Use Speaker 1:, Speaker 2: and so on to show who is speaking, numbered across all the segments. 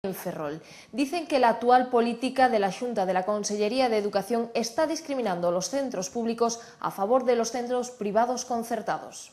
Speaker 1: en Ferrol. Dicen que la actual política de la Xunta de la Consellería de Educación está discriminando los centros públicos a favor de los centros privados concertados.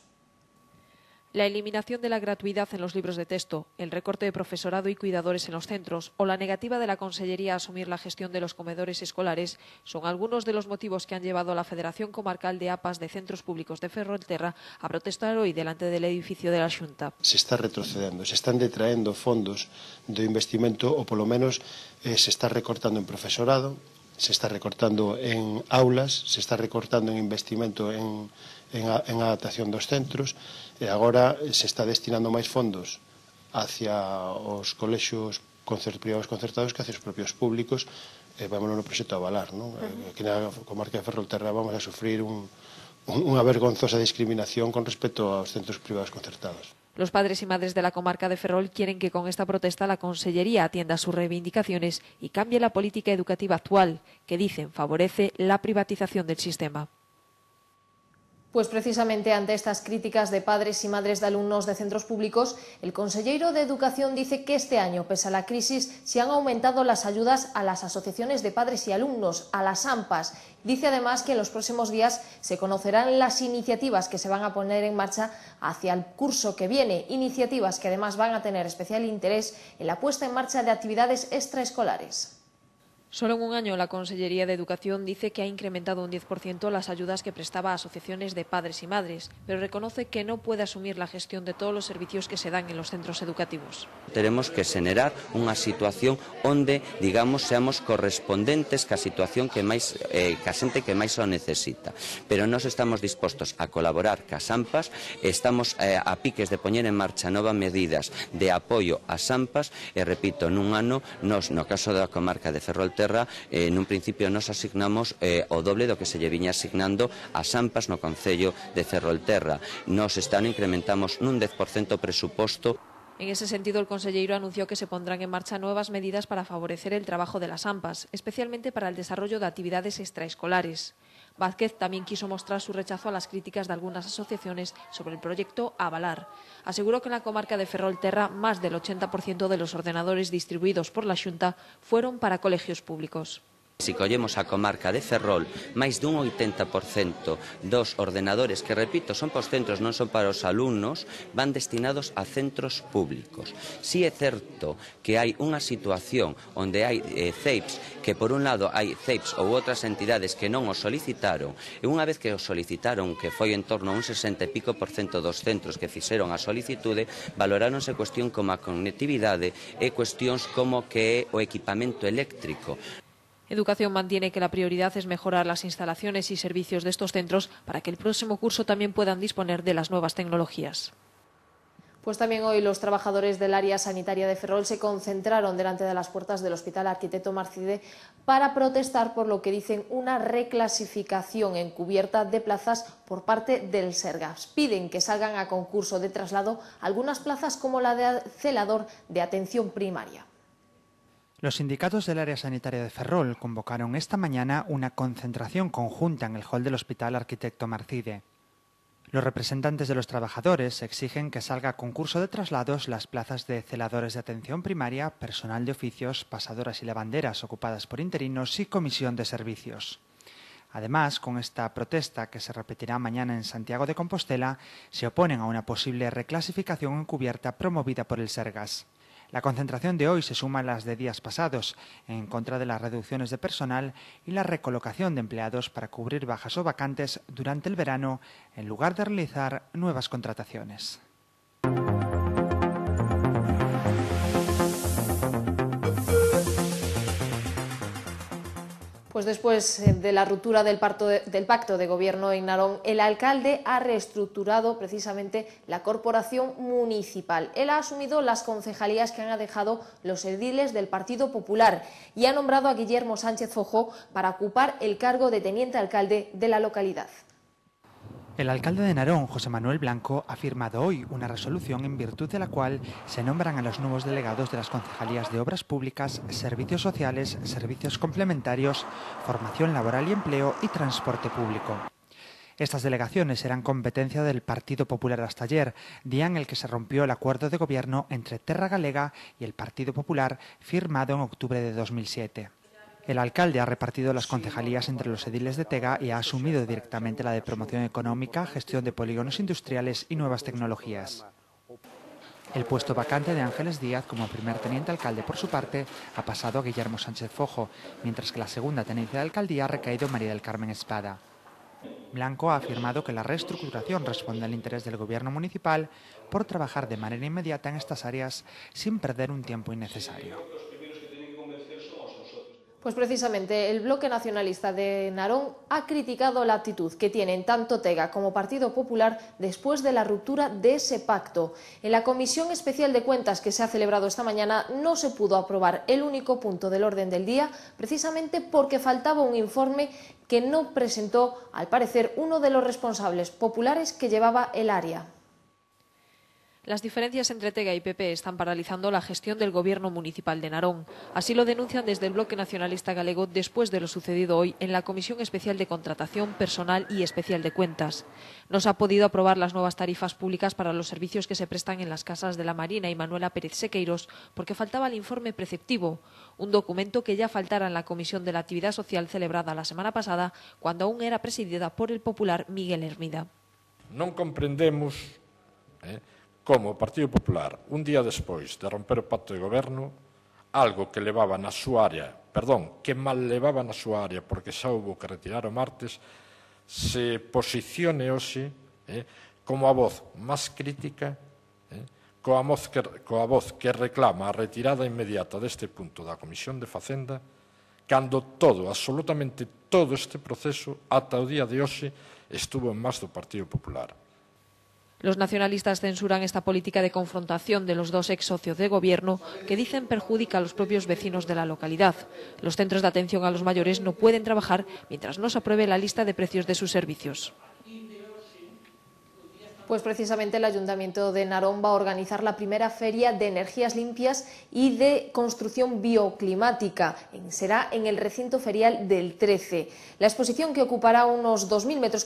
Speaker 2: La eliminación de la gratuidad en los libros de texto, el recorte de profesorado y cuidadores en los centros o la negativa de la Consellería a asumir la gestión de los comedores escolares son algunos de los motivos que han llevado a la Federación Comarcal de APAs de Centros Públicos de Ferrolterra a protestar hoy delante del edificio de la Xunta.
Speaker 3: Se está retrocedendo, se están detraendo fondos de investimento o polo menos se está recortando en profesorado, se está recortando en aulas, se está recortando en investimento en adaptación dos centros e agora se está destinando máis fondos hacia os colexios privados concertados que hacia os propios públicos. Vámonos no proxecto a avalar, non? Aquí na comarca de Ferrolterra vamos a sufrir unha vergonzosa discriminación con respecto aos centros privados concertados.
Speaker 2: Los padres y madres de la comarca de Ferrol quieren que con esta protesta la Consellería atienda sus reivindicaciones y cambie la política educativa actual, que dicen favorece la privatización del sistema.
Speaker 1: Pues precisamente ante estas críticas de padres y madres de alumnos de centros públicos, el conselleiro de Educación dice que este año, pese a la crisis, se han aumentado las ayudas a las asociaciones de padres y alumnos, a las AMPAs. Dice además que en los próximos días se conocerán las iniciativas que se van a poner en marcha hacia el curso que viene, iniciativas que además van a tener especial interés en la puesta en marcha de actividades extraescolares.
Speaker 2: Solo en un año la Consellería de Educación dice que ha incrementado un 10% las ayudas que prestaba a asociaciones de padres y madres, pero reconoce que no puede asumir la gestión de todos los servicios que se dan en los centros educativos.
Speaker 4: Tenemos que xenerar unha situación onde, digamos, seamos correspondentes ca situación que máis ca xente que máis o necesita. Pero nós estamos dispostos a colaborar cas AMPAs, estamos a piques de poñer en marcha novas medidas de apoio ás AMPAs e, repito, nun ano, nos, no caso da comarca de Ferrolterra, nun principio nos asignamos o doble do que se lle viña asignando ás AMPAs no Concello de Ferrolterra. Nos este ano incrementamos nun 10% o presuposto.
Speaker 2: En ese sentido, el conselleiro anunció que se pondrán en marcha nuevas medidas para favorecer el trabajo de las AMPAs, especialmente para el desarrollo de actividades extraescolares. Vázquez también quiso mostrar su rechazo a las críticas de algunas asociaciones sobre el proyecto Avalar. Aseguró que en la comarca de Ferrolterra más del 80% de los ordenadores distribuidos por la Xunta fueron para colegios públicos.
Speaker 4: Se collemos a comarca de Ferrol, máis dun 80% dos ordenadores, que repito, son para os centros, non son para os alumnos, van destinados a centros públicos. Si é certo que hai unha situación onde hai CEIPs, que por un lado hai CEIPs ou outras entidades que non os solicitaron, e unha vez que os solicitaron, que foi en torno a un 60 e pico % dos centros que fixeron a solicitude, valoráronse cuestión como a conectividade e cuestións como que é o equipamento eléctrico.
Speaker 2: Educación mantiene que la prioridad es mejorar las instalaciones y servicios de estos centros para que el próximo curso también puedan disponer de las nuevas tecnologías.
Speaker 1: Pues también hoy los trabajadores del área sanitaria de Ferrol se concentraron delante de las puertas del Hospital Arquitecto Marcide para protestar por lo que dicen una reclasificación encubierta de plazas por parte del Sergas. Piden que salgan a concurso de traslado algunas plazas como la de celador de atención primaria.
Speaker 5: Los sindicatos del área sanitaria de Ferrol convocaron esta mañana una concentración conjunta en el hall del Hospital Arquitecto Marcide. Los representantes de los trabajadores exigen que salga a concurso de traslados las plazas de celadores de atención primaria, personal de oficios, pasadoras y lavanderas ocupadas por interinos y comisión de servicios. Además, con esta protesta, que se repetirá mañana en Santiago de Compostela, se oponen a una posible reclasificación encubierta promovida por el Sergas. La concentración de hoy se suma a las de días pasados, en contra de las reducciones de personal y la recolocación de empleados para cubrir bajas o vacantes durante el verano, en lugar de realizar nuevas contrataciones.
Speaker 1: Pues después de la ruptura del pacto de gobierno en Narón, el alcalde ha reestructurado precisamente la corporación municipal. Él ha asumido las concejalías que han dejado los ediles del Partido Popular y ha nombrado a Guillermo Sánchez Fojó para ocupar el cargo de teniente alcalde de la localidad.
Speaker 5: El alcalde de Narón, José Manuel Blanco, ha firmado hoy una resolución en virtud de la cual se nombran a los nuevos delegados de las concejalías de Obras Públicas, Servicios Sociales, Servicios Complementarios, Formación Laboral y Empleo y Transporte Público. Estas delegaciones eran competencia del Partido Popular hasta ayer, día en el que se rompió el acuerdo de gobierno entre Terra Galega y el Partido Popular firmado en octubre de 2007. El alcalde ha repartido las concejalías entre los ediles de Tega y ha asumido directamente la de promoción económica, gestión de polígonos industriales y nuevas tecnologías. El puesto vacante de Ángeles Díaz como primer teniente alcalde, por su parte, ha pasado a Guillermo Sánchez Fojo, mientras que la segunda tenencia de alcaldía ha recaído en María del Carmen Espada. Blanco ha afirmado que la reestructuración responde al interés del gobierno municipal por trabajar de manera inmediata en estas áreas sin perder un tiempo innecesario.
Speaker 1: Pues precisamente el Bloque Nacionalista de Narón ha criticado la actitud que tienen tanto Tega como Partido Popular después de la ruptura de ese pacto. En la Comisión Especial de Cuentas que se ha celebrado esta mañana no se pudo aprobar el único punto del orden del día, precisamente porque faltaba un informe que no presentó, al parecer, uno de los responsables populares que llevaba el área.
Speaker 2: Las diferencias entre Tega y PP están paralizando la gestión del gobierno municipal de Narón. Así lo denuncian desde el Bloque Nacionalista Galego después de lo sucedido hoy en la Comisión Especial de Contratación, Personal y Especial de Cuentas. No se ha podido aprobar las nuevas tarifas públicas para los servicios que se prestan en las casas de la Marina y Manuela Pérez Sequeiros porque faltaba el informe preceptivo, un documento que ya faltara en la Comisión de la Actividad Social celebrada la semana pasada cuando aún era presidida por el popular Miguel Hermida.
Speaker 6: Non comprendemos como o Partido Popular, un día despois de romper o pacto de goberno, algo que levaba na súa área, que mal levaba na súa área porque xa houve que retirar o martes, se posicione hoxe como a voz máis crítica, coa voz que reclama a retirada inmediata deste punto da Comisión de Facenda, cando absolutamente todo este proceso, ata o día de hoxe, estuvo en mans do Partido Popular.
Speaker 2: Los nacionalistas censuran esta política de confrontación de los dos ex socios de gobierno que dicen perjudica a los propios vecinos de la localidad. Los centros de atención a los mayores no pueden trabajar mientras no se apruebe la lista de precios de sus servicios.
Speaker 1: Pues precisamente el Ayuntamiento de Narón va a organizar la primera feria de energías limpias y de construcción bioclimática. Será en el recinto ferial del 13. La exposición, que ocupará unos 2.000 metros